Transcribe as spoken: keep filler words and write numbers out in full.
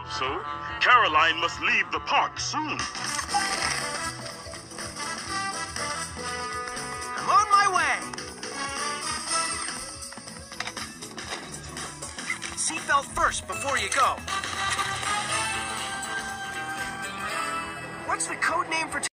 So, Caroline must leave the park soon. I'm on my way. Seatbelt first before you go. What's the code name for